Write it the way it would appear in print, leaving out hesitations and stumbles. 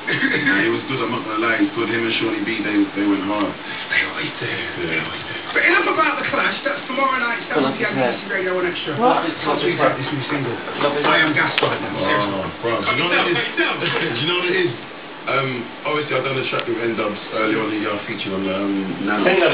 It was good, I'm not gonna lie, it's good. Him and Shawnee B, they went hard. They always do. Yeah. But enough about the Clash, that's tomorrow night, that's on the BBC Radio 1 Extra. How do you get this new single? I am gassed right now. Oh, bro. Do you know what it is? Do you know what it is? Obviously I've done a track with N-Dubs earlier on the year featured on Nano.